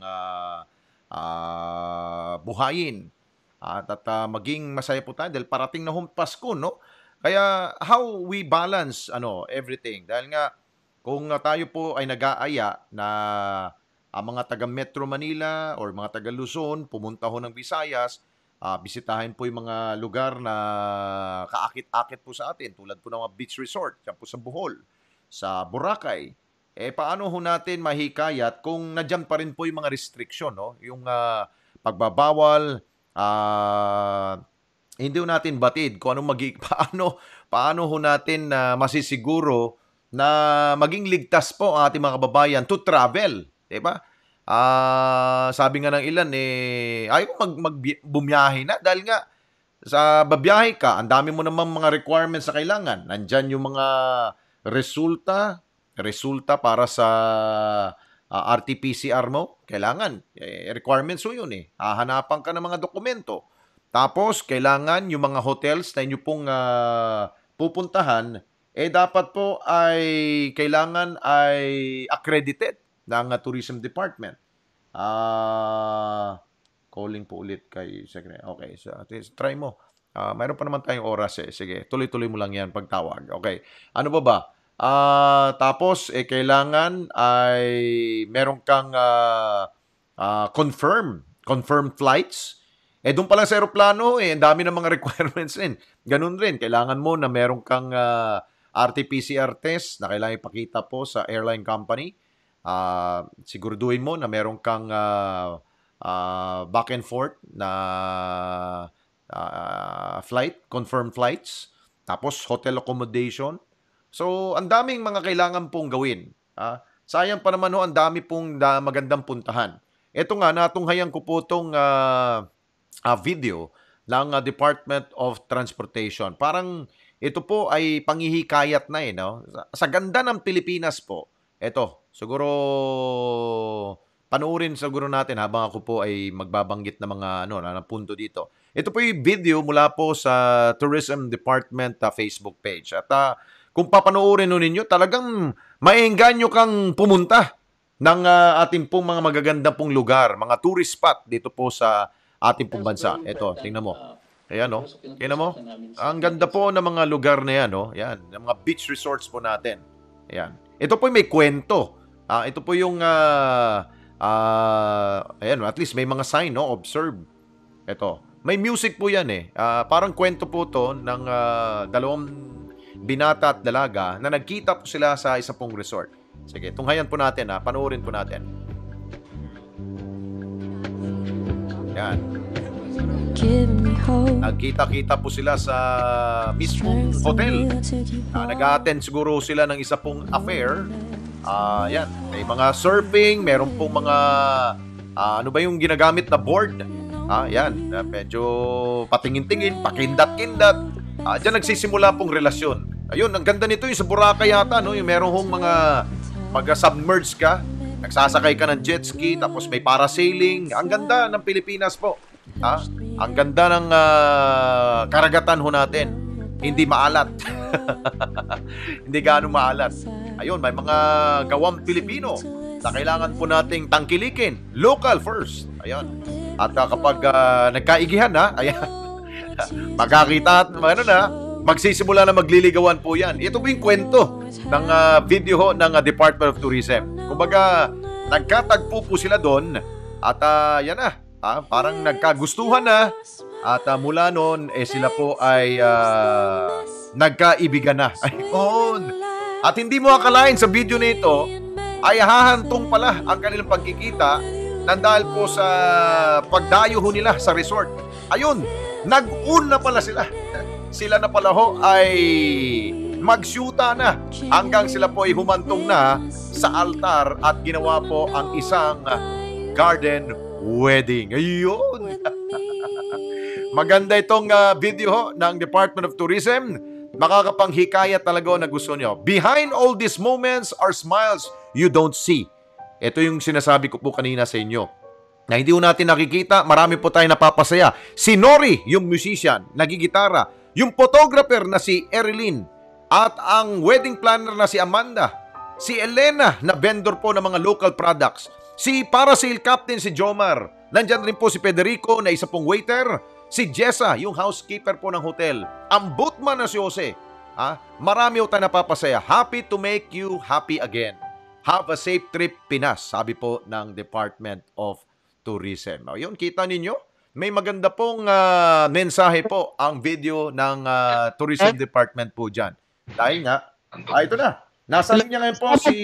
buhayin at maging masaya po tayo dahil parating na hong Pasko, no? Kaya how we balance everything, dahil nga kung tayo po ay nag-aaya na ang mga taga Metro Manila or mga taga Luzon pumunta ho ng Visayas, bisitahin po yung mga lugar na kaakit-akit po sa atin tulad po ng mga beach resort dyan po sa Bohol, sa Boracay. Paano ho natin mahikayat kung nadyan pa rin po yung mga restriction, no? Yung pagbabawal, hindi ho natin batid kung paano ho natin masisiguro na maging ligtas po ang ating mga kababayan to travel, diba? Sabi nga ng ilan, ayaw bumiyahe na dahil nga sa babiyahe ka, ang dami mo namang mga requirements na kailangan. Nandyan yung mga resulta para sa RT-PCR mo, kailangan. Requirements mo yun hahanapan ka ng mga dokumento. Tapos, kailangan yung mga hotels na inyo pong pupuntahan, dapat po ay kailangan ay accredited ng Tourism Department. Calling po ulit kay Secretary. Okay, so try mo. Mayroon pa naman tayong oras Sige, tuloy-tuloy mo lang yan pagtawag. Okay. Ano ba? Tapos, kailangan ay meron kang confirmed flights. Doon pa lang sa aeroplano, ang dami ng mga requirements rin. Ganun rin, kailangan mo na meron kang RT-PCR test na kailangan ipakita po sa airline company. Siguraduhin mo na meron kang back and forth na flight, confirmed flights, tapos hotel accommodation. So, ang daming mga kailangan pong gawin. Sayang pa naman ang dami pong magandang puntahan. Ito nga, natunghayan ko po itong video ng Department of Transportation. Parang ito po ay panghihikayat na no? Sa ganda ng Pilipinas po. Ito, siguro panoorin siguro natin habang ako po ay magbabanggit ng mga na punto dito. Ito po yung video mula po sa Tourism Department Facebook page. At kung papanoorin ninyo, talagang maengganyo kang pumunta ng ating pong mga magaganda pong lugar, mga tourist spot dito po sa ating pong bansa. Ito, tingnan mo. Ayan, no? Tingnan mo. Ang ganda po ng mga lugar na yan, no? Yan, ng mga beach resorts po natin. Ayan. Ito po may kwento. Ito po yung, ayan, at least may mga sign, no? Observe. Ito. May music po yan, parang kwento po to ng dalawang binata at dalaga na nagkita po sila sa isa pong resort. Sige, tunghayan po natin, panoorin po natin. Yan. Nagkita-kita po sila sa mismong hotel. Nag-a-attend siguro sila ng isa pong affair. Yan. May mga surfing, meron pong mga ano ba yung ginagamit na board? Yan. Medyo patingin-tingin, pakindat-kindat. Diyan nagsisimula pong relasyon. Ayun, ang ganda nito yung sa Boracay yata, no? Yung meron hong mga submerge ka, nagsasakay ka ng jet ski, tapos may parasailing. Ang ganda ng Pilipinas po. Ang ganda ng karagatan ho natin. Hindi maalat. Hindi gaano maalat. Ayun, may mga gawang Pilipino na kailangan po nating tangkilikin. Local first. Ayun. At kapag nagkaigihan ayan, magkakita at magsisimula na magliligawan po yan. Ito po yung kwento ng video ng Department of Tourism. Kumbaga, nagkatagpo po sila doon at yan na. Parang nagkagustuhan na at mula noon sila po ay nagkaibigan na. Ayun. At hindi mo akalain sa video na ito ay hahantong pala ang kanilang pagkikita nang dahil po sa pagdayo ho nila sa resort. Ayun, nag-un na pala sila. Sila na pala ho ay magsyuta na hanggang sila po ay humantong na sa altar at ginawa po ang isang garden wedding. Ayun. Maganda itong video ho ng Department of Tourism. Makakapanghikayat talaga na gusto nyo. Behind all these moments are smiles you don't see. Ito yung sinasabi ko po kanina sa inyo. Na hindi po natin nakikita, marami po tayo napapasaya. Si Nori, yung musician, nagigitara. Yung photographer na si Erilyn. At ang wedding planner na si Amanda. Si Elena na vendor po ng mga local products. Si parasail captain si Jomar. Nandyan rin po si Federico na isa pong waiter. Si Jessa, yung housekeeper po ng hotel. Ang boatman na si Jose. Marami po tayo napapasaya. Happy to make you happy again. Have a safe trip, Pinas, sabi po ng Department of Tourism. Yun, kita ninyo? May maganda pong mensahe po ang video ng Tourism Department po dyan. Dahil nga, ito na. Nasa linya ngayon po si...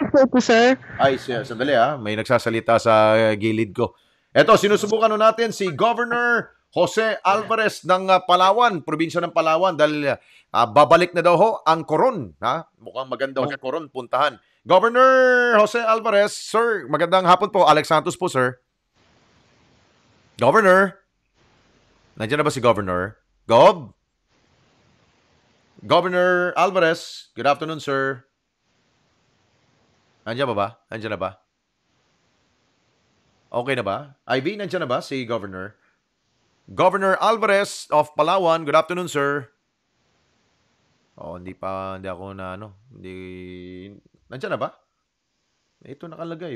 Ay, sandali may nagsasalita sa gilid ko. Ito, sinusubukan natin si Governor Jose Alvarez ng Palawan, probinsya ng Palawan, dahil babalik na daw ho ang Coron. Mukhang maganda ho Coron, puntahan. Governor Jose Alvarez, sir, magandang hapon po. Alex Santos po, sir. Governor? Nandiyan na ba si Governor? Governor Alvarez, good afternoon, sir. Nandiyan ba? Nandiyan na ba? Okay na ba? Ivy, nandiyan na ba si Governor? Governor Alvarez of Palawan, good afternoon, sir. Hindi ako na nandiyan na ba? Ito nakalagay,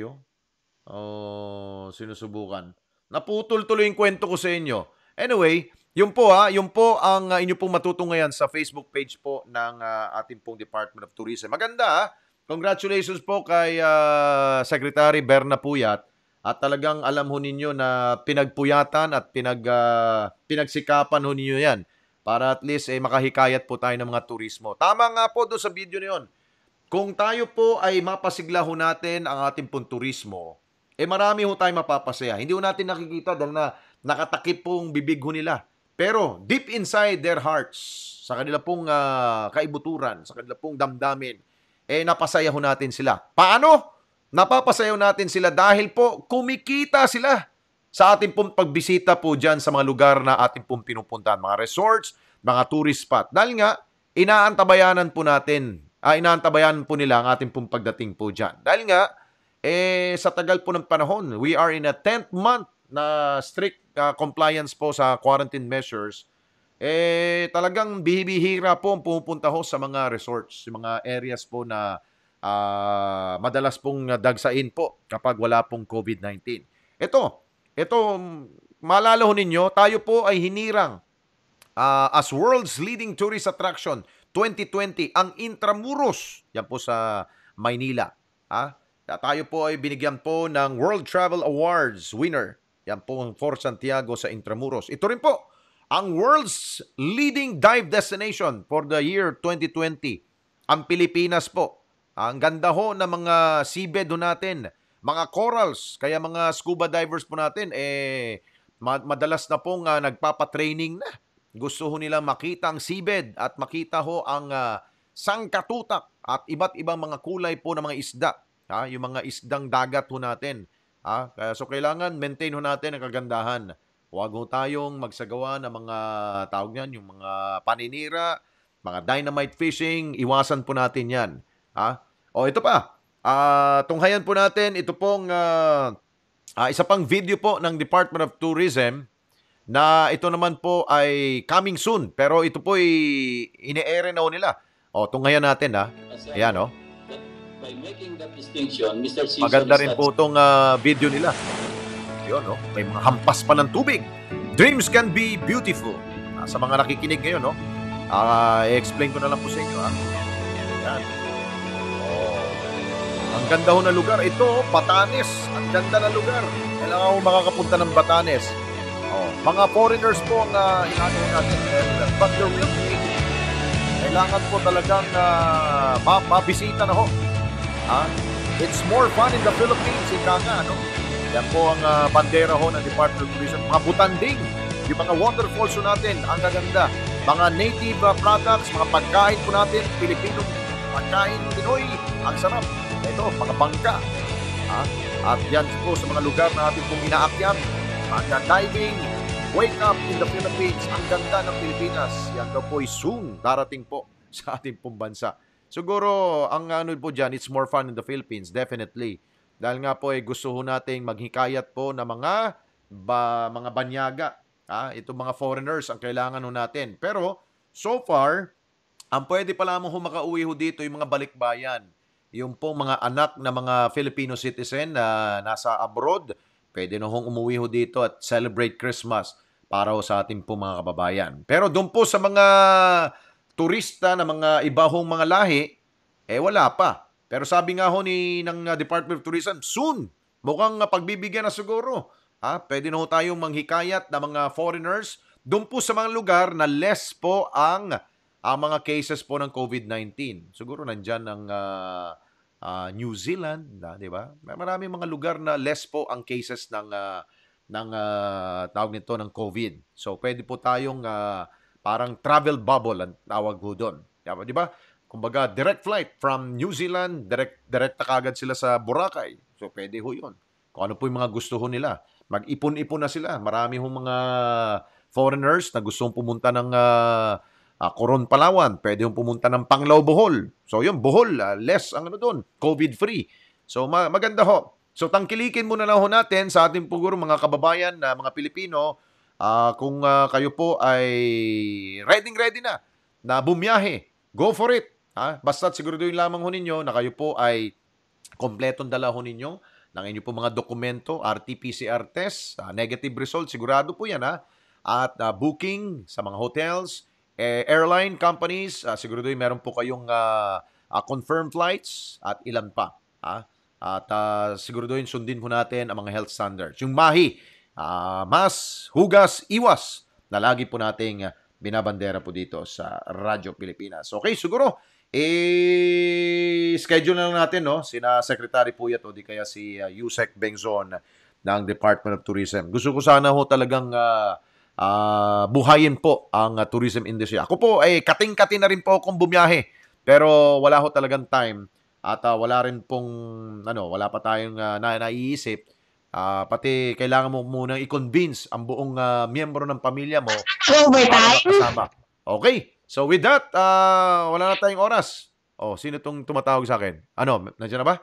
sinusubukan. Naputol tuloy yung kwento ko sa inyo. Anyway, yun po ang inyo pong matutunghayan sa Facebook page po ng ating pong Department of Tourism. Maganda, Congratulations po kay Secretary Berna Puyat. At talagang alam ho ninyo na pinagpuyatan at pinagsikapan ho ninyo yan para at least makahikayat po tayo ng mga turismo. Tama nga po doon sa video na yun. Kung tayo po ay mapasigla ho natin ang ating pong turismo, marami ho tayo mapapasaya. Hindi ho natin nakikita dahil na nakatakip pong bibig ho nila. Pero deep inside their hearts, sa kanila pong kaibuturan, sa kanila pong damdamin, napasaya ho natin sila. Paano? Napapasayaw natin sila dahil po kumikita sila sa ating pong pagbisita po dyan sa mga lugar na ating pong pinupuntahan. Mga resorts, mga tourist spot. Dahil nga, inaantabayanan po nila ang ating pong pagdating po dyan. Dahil nga, sa tagal po ng panahon, we are in a 10th month na strict compliance po sa quarantine measures. Talagang bihibihira po ang pumupunta ho sa mga resorts, mga areas po na madalas pong dagsain po kapag wala pong COVID-19. Ito, maalala ho ninyo, tayo po ay hinirang as world's leading tourist attraction 2020, ang Intramuros, yan po sa Maynila. Tayo po ay binigyan po ng World Travel Awards winner, yan po for Santiago sa Intramuros. Ito rin po, ang world's leading dive destination for the year 2020, ang Pilipinas po. Ang ganda ho ng mga seabed ho natin, mga corals, kaya mga scuba divers po natin, madalas na pong nagpapatraining na. Gusto ho nilang makita ang seabed at makita ho ang sangkatutak at iba't ibang mga kulay po ng mga isda. Yung mga isdang dagat ho natin. So kailangan maintain ho natin ang kagandahan Huwag ho tayong magsagawa ng mga tawag niyan, yung mga paninira, mga dynamite fishing, iwasan po natin yan. Ha? O ito pa, tunghayan po natin, ito pong isa pang video po ng Department of Tourism na ito naman po ay coming soon. Pero ito po ay ine-air na ho nila. O, tunghayan natin ha. Ayan o. By making that distinction, Mr. Caesar Maganda rin po itong video nila. Yun, no? May mga hampas pa ng tubig. Dreams can be beautiful. Sa mga nakikinig ngayon, no? I-explain ko na lang po sa inyo, ha? Yan. Oh. Ang ganda ho na lugar. Ito, Batanes. Ang ganda na lugar. Kailangan ho makakapunta ng Batanes. Oh. Mga foreigners po ang inano natin. But the real thing, kailangan po talagang mabisita na ho. It's more fun in the Philippines, ika nga, no? Yan po ang bandera ho ng Department of Tourism. Mga butanding, yung mga waterfalls natin, ang gaganda. Mga native products, mga pagkain po natin, Pilipino pagkain, Pinoy, ang sarap. Ito, mga bangka. At yan po sa mga lugar na ating pong inaakyat. Mga diving, wake up in the Philippines. Ang ganda ng Pilipinas. Yan daw po ay soon darating po sa ating pong bansa. Siguro, ang ano po dyan, it's more fun in the Philippines, definitely. Dahil nga po, gusto ho nating maghikayat po na mga banyaga. Itong mga foreigners ang kailangan ho natin. Pero, so far, ang pwede pa lamang ho makauwi ho dito yung mga balikbayan. Yung pong mga anak na mga Filipino citizen na nasa abroad, pwede na hong umuwi ho dito at celebrate Christmas para ho sa ating pong mga kababayan. Pero doon po sa mga turista na mga iba hong mga lahi, wala pa. Pero sabi nga ho ng Department of Tourism, soon, mukhang pagbibigyan na siguro. Pwede na ho tayong manghikayat na mga foreigners doon po sa mga lugar na less po ang mga cases po ng COVID-19. Siguro nandyan ang New Zealand, di ba? Maraming mga lugar na less po ang cases ng tawag nito ng COVID. So pwede po tayong parang travel bubble ang tawag ho doon. Di ba? Kumbaga, direct flight from New Zealand, direct na kagad sila sa Boracay. So, pwede ho yun. Kung ano po yung mga gusto ho nila. Mag-ipon-ipon na sila. Marami ho mga foreigners na gustong pumunta ng Coron, Palawan. Pwede hong pumunta ng Panglao, Bohol. So, yun, Bohol, less ang ano doon, COVID-free. So, maganda ho. So, tangkilikin muna lang ho natin sa ating puguro mga kababayan na mga Pilipino, kung kayo po ay ready na bumiyahe, go for it. Basta siguraduhin lamang ho ninyo na kayo po ay kompletong dala ho ninyo ng inyo po mga dokumento, RT-PCR test, negative result, sigurado po yan. At booking sa mga hotels, airline companies, siguraduhin meron po kayong confirmed flights at ilan pa. At siguraduhin sundin po natin ang mga health standards. Yung mahi, mas, hugas, iwas na lagi po nating binabandera po dito sa Radyo Pilipinas. Okay, siguro, schedule na lang natin, no? Sina Secretary Puyat o di kaya si Yusek Bengzon ng Department of Tourism. Gusto ko sana ho talagang buhayin po ang tourism industry. Ako po, kating-kating na rin po akong bumiyahe. Pero wala ho talagang time at wala rin pong, wala pa tayong naiisip. Pati kailangan mo munang i-convince ang buong miyembro ng pamilya mo para makasama. Okay. So with that, wala na tayong oras. Sino tong tumatawag sa akin? Nandiyan na ba?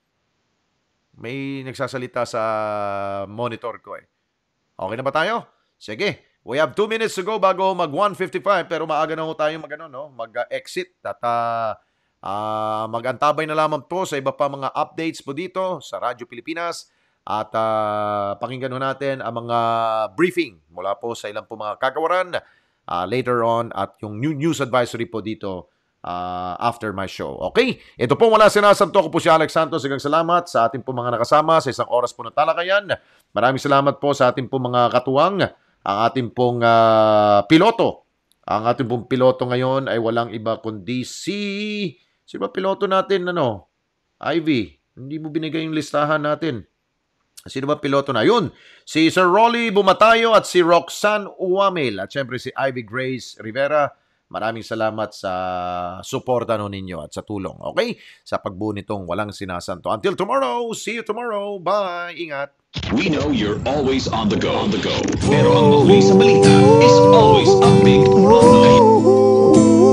May nagsasalita sa monitor ko Okay na ba tayo? Sige. We have 2 minutes to go bago mag 1:55 pero maaga na ho tayo mag-exit at mag-antabay na lamang po sa iba pa mga updates po dito sa Radyo Pilipinas at pakinggan ho natin ang mga briefing mula po sa ilang po mga kagawaran later on at yung new news advisory po dito after my show. Okay? Ito po Walang Sinasanto. Ako po si Alex Santos. Sigang salamat sa ating po mga nakasama sa isang oras po na talakayan. Maraming salamat po sa ating po mga katuwang, ang ating pong piloto. Ang ating pong piloto ngayon ay walang iba kundi sino ba piloto natin? Ivy. Hindi mo binigay yung listahan natin. Sino ba piloto na? Yun, si Sir Rolly Bumatayo at si Roxanne Uwamil. At syempre si Ivy Grace Rivera. Maraming salamat sa suporta ninyo at sa tulong. Okay? Sa pagbuo nitong Walang Sinasanto. Until tomorrow. See you tomorrow. Bye. Ingat. We know you're always on the go. Pero ang mahuli sa balita is always a big no-no.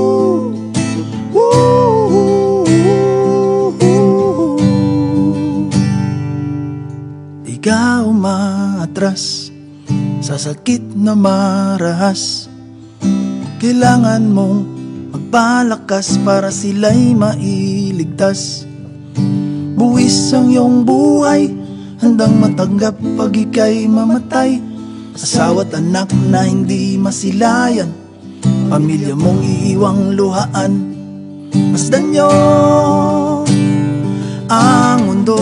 Di ka umaatras sa sakit na marahas. Kailangan mong magpalakas para sila'y mailigtas. Buwis ang iyong buhay, handang matanggap pag ika'y mamatay. Asawa't anak na hindi masilayan, pamilya mong iiwang luhaan. Masdan nyo ang mundo,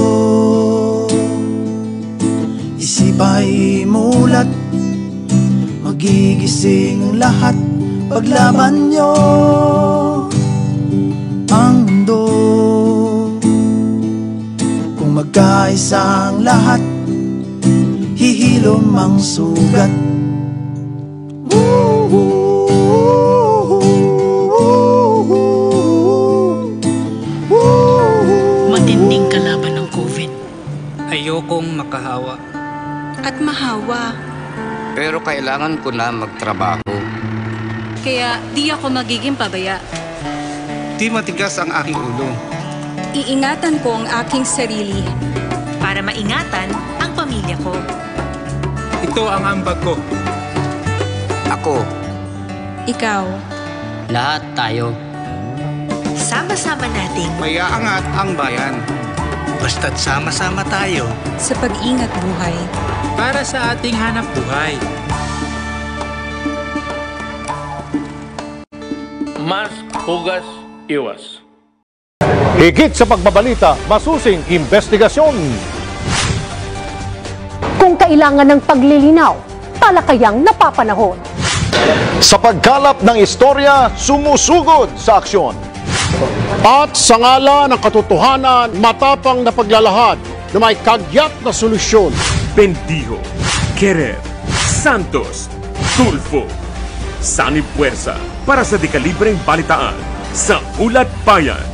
isip ay mulat, magigising lahat. Paglaban nyo ang mundo, kung magkaisang lahat, hihilom ang sugat. Matinding kalaban ng COVID. Ayokong makahawa. At mahawa. Pero kailangan ko na magtrabaho. Kaya di ako magiging pabaya. Di matigas ang aking ulo. Iingatan ko ang aking sarili. Para maingatan ang pamilya ko. Ito ang ambag ko. Ako. Ikaw. Lahat tayo. Sama-sama nating Mayaangat ang bayan. Basta't sama-sama tayo. sa pag-ingat buhay. Para sa ating hanap buhay. Mas hugas iwas. Higit sa pagbabalita, masusing investigasyon. Kung kailangan ng paglilinaw, talakayang napapanahon. Sa pagkalap ng istorya, sumusugod sa aksyon. At sa ngala ng katotohanan, matapang na paglalahad na may kagyat na solusyon. Bendijo, Querer, Santos, Tulfo, Sanib Puwersa para sa dekalibreng balitaan sa Ulat Bayan.